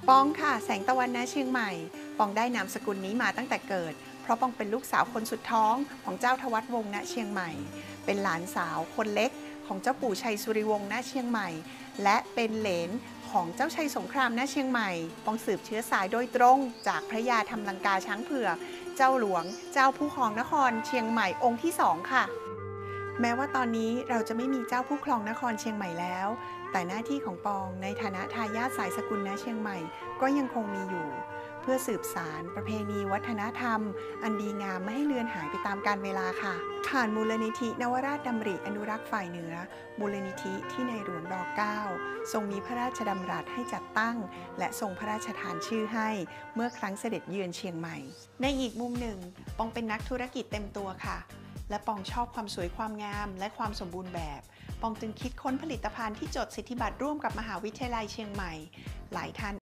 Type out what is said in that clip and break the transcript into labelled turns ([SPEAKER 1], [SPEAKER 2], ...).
[SPEAKER 1] ปองค่ะแสงตะวันณเชียงใหม่ปองได้นามสกุลนี้มาตั้งแต่เกิดเพราะปองเป็นลูกสาวคนสุดท้องของเจ้าทวัตวงศ์ณเชียงใหม่เป็นหลานสาวคนเล็กของเจ้าปู่ชัยสุริวงศ์ณเชียงใหม่และเป็นเหลนของเจ้าชัยสงครามณเชียงใหม่ปองสืบเชื้อสายโดยตรงจากพระยาธำลังกาช้างเผือกเจ้าหลวงเจ้าผู้ครองนครเชียงใหม่องค์ที่2ค่ะแม้ว่าตอนนี้เราจะไม่มีเจ้าผู้ครองนครเชียงใหม่แล้วแต่หน้าที่ของปองในฐานะทายาทสายสกุลณเชียงใหม่ก็ยังคงมีอยู่เพื่อสืบสานประเพณีวัฒนธรรมอันดีงามไม่ให้เลือนหายไปตามกาลเวลาค่ะผ่านมูลนิธินวราชดำริอนุรักษ์ฝ่ายเหนือมูลนิธิที่ในหลวงร.9 ทรงมีพระราชดำรัสให้จัดตั้งและทรงพระราชทานชื่อให้เมื่อครั้งเสด็จเยือนเชียงใหม่ในอีกมุมหนึ่งปองเป็นนักธุรกิจเต็มตัวค่ะและปองชอบความสวยความงามและความสมบูรณ์แบบปองจึงคิดค้นผลิตภัณฑ์ที่จดสิทธิบัตรร่วมกับมหาวิทยาลัยเชียงใหม่หลายท่าน